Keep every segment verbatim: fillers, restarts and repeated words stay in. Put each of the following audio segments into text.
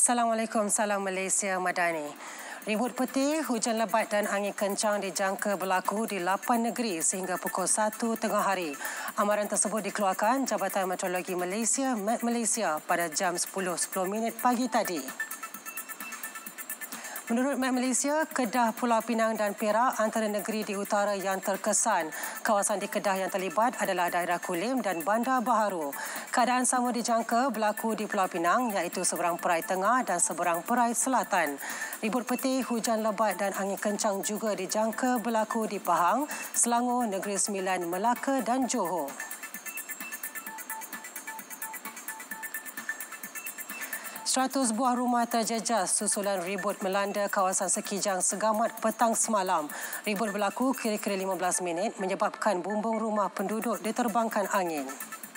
Assalamualaikum, salam Malaysia Madani. Ribut peti, hujan lebat dan angin kencang dijangka berlaku di lapan negeri sehingga pukul satu tengah hari. Amaran tersebut dikeluarkan Jabatan Meteorologi Malaysia, Met Malaysia pada jam sepuluh sepuluh minit pagi tadi. Menurut Met Malaysia, Kedah, Pulau Pinang dan Perak antara negeri di utara yang terkesan. Kawasan di Kedah yang terlibat adalah daerah Kulim dan Bandar Baharu. Keadaan sama dijangka berlaku di Pulau Pinang iaitu seberang perai tengah dan seberang perai selatan. Ribut peti, hujan lebat dan angin kencang juga dijangka berlaku di Pahang, Selangor, Negeri Sembilan, Melaka dan Johor. Seratus buah rumah terjejas susulan ribut melanda kawasan Sekijang Segamat petang semalam. Ribut berlaku kira-kira lima belas minit menyebabkan bumbung rumah penduduk diterbangkan angin.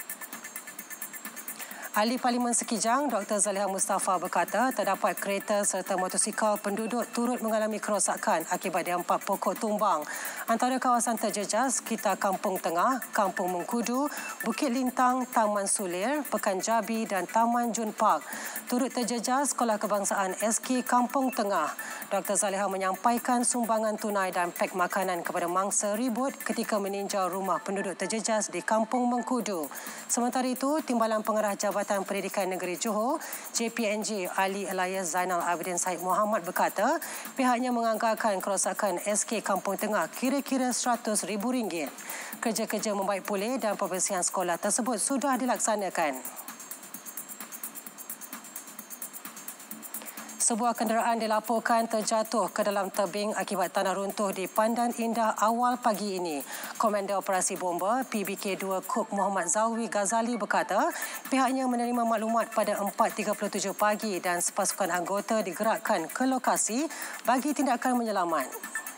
Ahli Parlimen Sekijang, Doktor Zaliha Mustafa berkata terdapat kereta serta motosikal penduduk turut mengalami kerosakan akibat dampak pokok tumbang. Antara kawasan terjejas sekitar Kampung Tengah, Kampung Mengkudu, Bukit Lintang, Taman Sulir, Pekan Jabi dan Taman Jun Park. Turut terjejas Sekolah Kebangsaan S K Kampung Tengah. Doktor Zaliha menyampaikan sumbangan tunai dan pek makanan kepada mangsa ribut ketika meninjau rumah penduduk terjejas di Kampung Mengkudu. Sementara itu, Timbalan Pengarah Jabatan Pendidikan Negeri Johor, J P N J Ahli Elias Zainal Abidin Said Muhammad berkata, pihaknya menganggarkan kerosakan S K Kampung Tengah kira-kira seratus ribu ringgit. Kerja-kerja membaik pulih dan pembersihan sekolah tersebut sudah dilaksanakan. Sebuah kenderaan dilaporkan terjatuh ke dalam tebing akibat tanah runtuh di Pandan Indah awal pagi ini. Komander Operasi Bomba P B K dua Kop Muhammad Zawi Ghazali berkata, pihaknya menerima maklumat pada empat tiga puluh tujuh pagi dan sepasukan anggota digerakkan ke lokasi bagi tindakan menyelamat.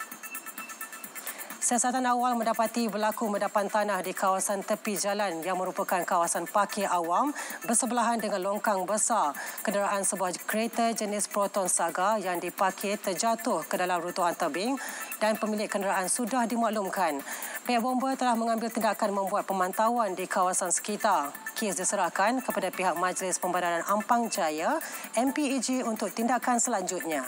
Siasatan awal mendapati berlaku mendapan tanah di kawasan tepi jalan yang merupakan kawasan parkir awam bersebelahan dengan longkang besar. Kenderaan sebuah kereta jenis Proton Saga yang diparkir terjatuh ke dalam runtuhan tebing dan pemilik kenderaan sudah dimaklumkan. Pihak bomba telah mengambil tindakan membuat pemantauan di kawasan sekitar. Kes diserahkan kepada pihak Majlis Pembedaran Ampang Jaya M P A J untuk tindakan selanjutnya.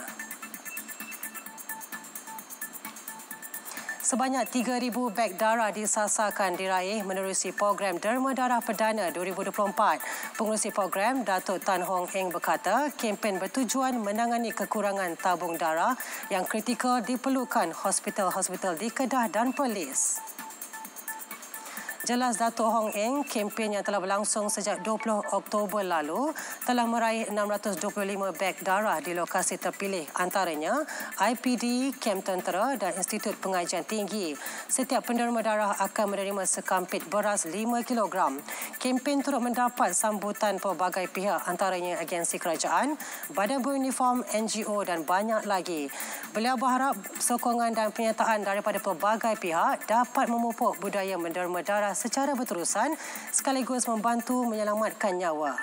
Sebanyak tiga ribu beg darah disasarkan diraih menerusi program Derma Darah Perdana dua ribu dua puluh empat. Pengerusi program, Datuk Tan Hong Eng berkata, kempen bertujuan menangani kekurangan tabung darah yang kritikal diperlukan hospital-hospital di Kedah dan Perlis. Jelas Datuk Hong Eng, kempen yang telah berlangsung sejak dua puluh Oktober lalu telah meraih enam ratus dua puluh lima beg darah di lokasi terpilih, antaranya I P D, kem tentera dan Institut Pengajian Tinggi. Setiap penderma darah akan menerima sekampit beras lima kilogram. Kempen turut mendapat sambutan pelbagai pihak, antaranya agensi kerajaan, badan beruniform, N G O dan banyak lagi. Beliau berharap sokongan dan penyertaan daripada pelbagai pihak dapat memupuk budaya menderma darah secara berterusan sekaligus membantu menyelamatkan nyawa.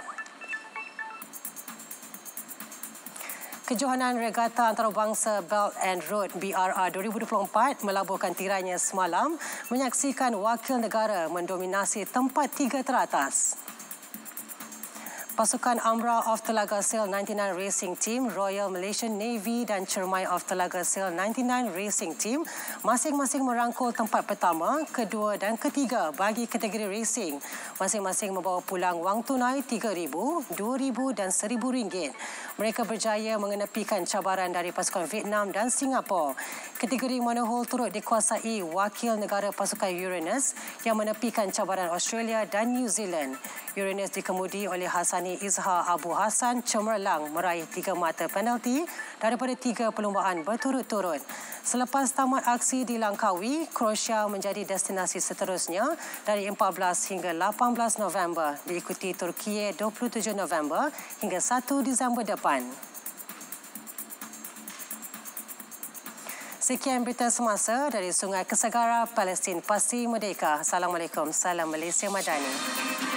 Kejohanan Regata Antarabangsa Belt and Road B R R dua ribu dua puluh empat melabuhkan tirainya semalam menyaksikan wakil negara mendominasi tempat tiga teratas. Pasukan Amra of Telaga Sail sembilan puluh sembilan Racing Team, Royal Malaysian Navy dan Cermai of Telaga Sail sembilan puluh sembilan Racing Team masing-masing merangkul tempat pertama, kedua dan ketiga bagi kategori racing. Masing-masing membawa pulang wang tunai tiga ribu, dua ribu dan seribu ringgit. Mereka berjaya mengenepikan cabaran dari pasukan Vietnam dan Singapura. Kategori monohull turut dikuasai wakil negara pasukan Uranus yang menepikan cabaran Australia dan New Zealand. Uranus dikemudi oleh Hasani Izhar Abu Hassan cemerlang meraih tiga mata penalti daripada tiga perlumbaan berturut-turut. Selepas tamat aksi di Langkawi, Croatia menjadi destinasi seterusnya dari empat belas hingga lapan belas November, diikuti Turki dua puluh tujuh November hingga satu Disember depan. Sekian berita semasa dari Sungai Kesegara, Palestin Pasti Merdeka. Assalamualaikum, salam Malaysia Madani.